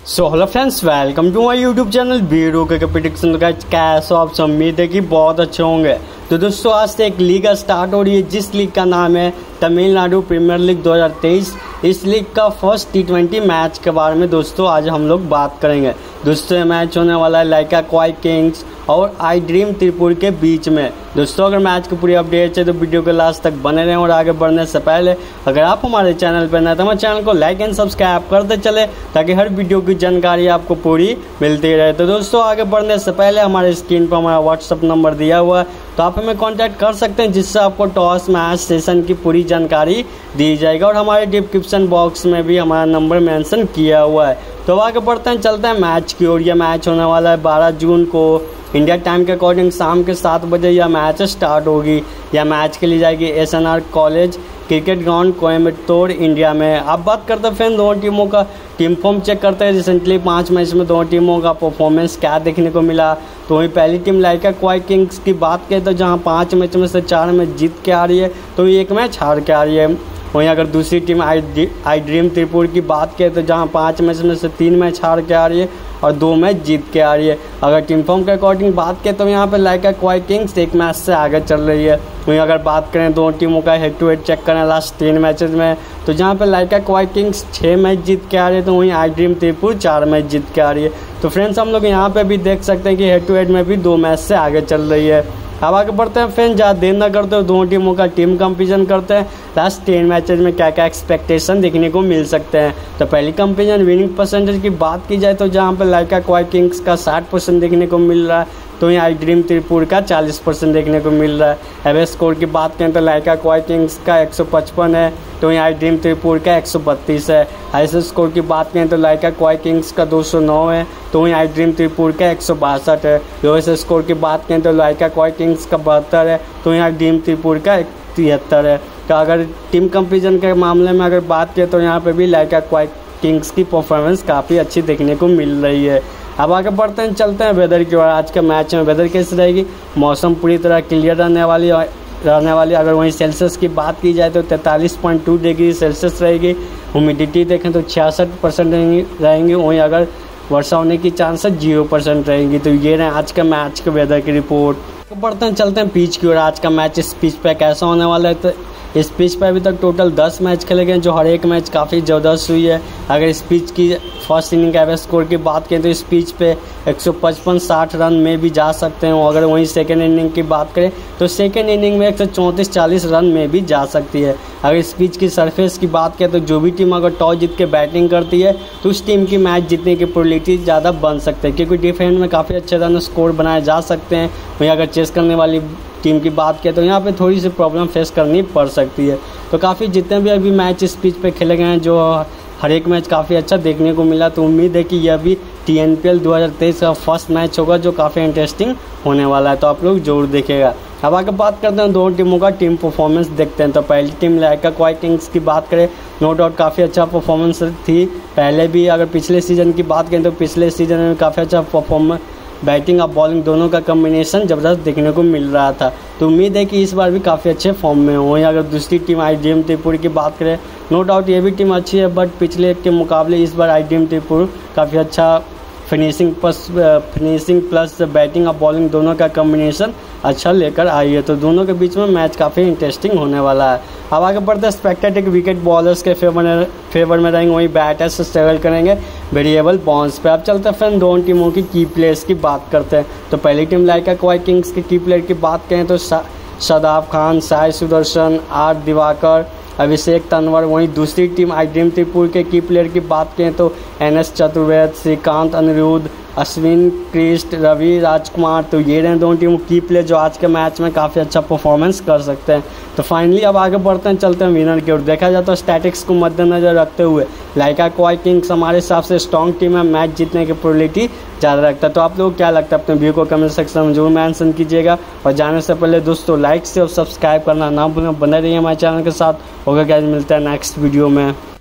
So hello friends, welcome to my YouTube channel video के prediction. का कैसे आप उम्मीद है कि बहुत अच्छे होंगे। तो दोस्तों आज से एक लीग स्टार्ट हो रही है जिस लीग का नाम है तमिलनाडु प्रीमियर लीग 2023। इस लीग का फर्स्ट T20 मैच के बारे में दोस्तों आज हम लोग बात करेंगे। दोस्तों ये मैच होने वाला है लाइका क्वाई किंग्स और आई ड्रीम त्रिपुर के बीच में। दोस्तों अगर मैच की पूरी अपडेट है तो वीडियो के लास्ट तक बने रहें। और आगे बढ़ने से पहले अगर आप हमारे चैनल पर नए तो हमारे चैनल को लाइक एंड सब्सक्राइब करते चले ताकि हर वीडियो की जानकारी आपको पूरी मिलती रहे। तो दोस्तों आगे बढ़ने से पहले हमारे स्क्रीन पर हमारा व्हाट्सअप नंबर दिया हुआ है, तो आप हमें कांटेक्ट कर सकते हैं जिससे आपको टॉस मैच सेशन की पूरी जानकारी दी जाएगी। और हमारे डिस्क्रिप्शन बॉक्स में भी हमारा नंबर मेंशन किया हुआ है। तो आगे बढ़ते हैं, चलते हैं मैच की ओर। यह मैच होने वाला है 12 जून को इंडिया टाइम के अकॉर्डिंग शाम के 7 बजे यह मैच स्टार्ट होगी। यह मैच खेली जाएगी SNR college cricket ground Coimbatore India में। अब बात करते हैं फिर दोनों टीमों का टीम फॉर्म चेक करते हैं। रिसेंटली 5 मैच में दोनों टीमों का परफॉर्मेंस क्या देखने को मिला। तो वहीं पहली टीम लाइका क्वाई किंग्स की बात करें तो जहां 5 मैच में से 4 मैच जीत के आ रही है तो 1 मैच हार के आ रही है। वहीं अगर दूसरी टीम आई ड्रीम त्रिपुर की बात करें तो जहां 5 मैच में से 3 मैच हार के आ रही है और 2 मैच जीत के आ रही है। अगर टीम फॉर्म के अकॉर्डिंग बात करें तो यहाँ पे लाइका क्वाई किंग्स 1 मैच से आगे चल रही है। वहीं अगर बात करें दोनों टीमों का हेड टू हेड चेक करें लास्ट 3 मैचेस में तो जहाँ पे लाइका क्वाई किंग्स 6 मैच जीत के आ रही है तो वहीं आई ड्रीम त्रिपुर 4 मैच जीत के आ रही है। तो फ्रेंड्स हम लोग यहाँ पे भी देख सकते हैं कि हेड टू हेड में भी 2 मैच से आगे चल रही है। अब आगे बढ़ते हैं फ्रेंड्स, ज़्यादा देर ना करते हो दोनों टीमों का टीम कंपेरिजन करते हैं लास्ट 10 मैचेज में क्या क्या एक्सपेक्टेशन देखने को मिल सकते हैं। तो पहली कंपेरिजन विनिंग परसेंटेज की बात की जाए तो जहां पर लाइका क्वाई किंग्स का 60% देखने को मिल रहा है तो यहाँ आई ड्रीम त्रिपुर का 40% देखने को मिल रहा है। एवरेज स्कोर की बात करें तो लाइका क्वाई किंग्स का 155 है तो यहाँ आई ड्रीम त्रिपुर का 132 है। हाईएस्ट स्कोर की बात करें तो लाइका क्वाई किंग्स का 209 है तो वहीं आई ड्रीम त्रिपुर का 162 है। लोएस्ट स्कोर की बात करें तो लाइका क्वाई किंग्स का 72 है तो यहाँ आई ड्रीम त्रिपुर का 73 है। तो अगर टीम कंपेरिजन के मामले में अगर बात करें तो यहाँ पे भी लाइका क्वाई किंग्स की परफॉर्मेंस काफ़ी अच्छी देखने को मिल रही है। अब आगे बढ़ते हैं, चलते हैं वेदर की ओर। आज के मैच में वेदर कैसी रहेगी, मौसम पूरी तरह क्लियर रहने वाली। अगर वहीं सेल्सियस की बात की जाए तो 43.2 डिग्री सेल्सियस रहेगी। ह्यूमिडिटी देखें तो 66% रहेंगी। वहीं अगर वर्षा होने की चांसेस 0% रहेंगी। तो ये रहे आज के मैच के वेदर की रिपोर्ट। बढ़ते हैं, चलते हैं पिच की ओर। आज का मैच इस पिच पे कैसा होने वाला है तो इस पिच पर अभी तक टोटल 10 मैच खेले गए जो हर एक मैच काफ़ी ज़बरदस्त हुई है। अगर इस पिच की फर्स्ट इनिंग का एवरेज स्कोर की बात करें तो इस पिच पे 155-60 रन में भी जा सकते हैं। अगर वहीं सेकेंड इनिंग की बात करें तो सेकेंड इनिंग में 134-40 रन में भी जा सकती है। अगर इस पिच की सरफेस की बात करें तो जो भी टीम अगर टॉस जीत के बैटिंग करती है तो उस टीम की मैच जीतने की प्रोबेबिलिटी ज़्यादा बन सकती है क्योंकि डिफेंस में काफ़ी अच्छे रन स्कोर बनाए जा सकते हैं। वहीं अगर चेस करने वाली टीम की बात करें तो यहाँ पे थोड़ी सी प्रॉब्लम फेस करनी पड़ सकती है। तो काफ़ी जितने भी अभी मैच इस पिच पे खेले गए हैं जो हर एक मैच काफ़ी अच्छा देखने को मिला। तो उम्मीद है कि यह भी TNPL 2023 का फर्स्ट मैच होगा जो काफ़ी इंटरेस्टिंग होने वाला है। तो आप लोग जरूर देखेगा। अब आगे बात करते हैं दोनों टीमों का टीम परफॉर्मेंस देखते हैं। तो पहली टीम लाइका क्वाई किंग्स की बात करें, नो डाउट काफ़ी अच्छा परफॉर्मेंस थी पहले भी। अगर पिछले सीज़न की बात करें तो पिछले सीज़न में काफ़ी अच्छा परफॉर्मेंस, बैटिंग और बॉलिंग दोनों का कम्बिनेशन ज़बरदस्त देखने को मिल रहा था। तो उम्मीद है कि इस बार भी काफ़ी अच्छे फॉर्म में हो। अगर दूसरी टीम आई ड्रीम त्रिपुर की बात करें, नो डाउट ये भी टीम अच्छी है बट पिछले के मुकाबले इस बार आई ड्रीम त्रिपुर काफ़ी अच्छा फिनिशिंग प्लस बैटिंग और बॉलिंग दोनों का कम्बिनेशन अच्छा लेकर आई है। तो दोनों के बीच में मैच काफ़ी इंटरेस्टिंग होने वाला है। अब आगे बढ़ते हैं, स्पेक्टेटिक विकेट बॉलर्स के फेवर में रहेंगे, वहीं बैटर्स स्ट्रगल करेंगे वेरिएबल बॉन्स पे। अब चलते हैं फिर दोनों टीमों की की प्लेयर्स की बात करते हैं। तो पहली टीम लाइका क्वाई किंग्स के की प्लेयर की बात करें तो शादाब खान, साई सुदर्शन, आर दिवाकर, अभिषेक तंवर। वहीं दूसरी टीम आई ड्रीम त्रिपुर के की प्लेयर की बात करें तो NS चतुर्वेद, श्रीकांत, अनिरुद्ध, अश्विन कृष्ण, रवि राजकुमार। तो ये रहे दोनों टीम की प्लेयर जो आज के मैच में काफ़ी अच्छा परफॉर्मेंस कर सकते हैं। तो फाइनली अब आगे बढ़ते हैं, चलते हैं विनर की ओर। देखा जाए तो स्टैटिक्स को मद्देनजर रखते हुए लाइका क्वाई किंग्स हमारे हिसाब से स्ट्रॉन्ग टीम है, मैच जीतने की प्रोबेबिलिटी ज़्यादा रखता है। तो आप लोग क्या लगता है अपने व्यू को कमेंट सेक्शन में जरूर मेंशन कीजिएगा। और जाने से पहले दोस्तों लाइक से और सब्सक्राइब करना ना भूलें। बने रहिए हमारे चैनल के साथ। होगा क्या, मिलता है नेक्स्ट वीडियो में।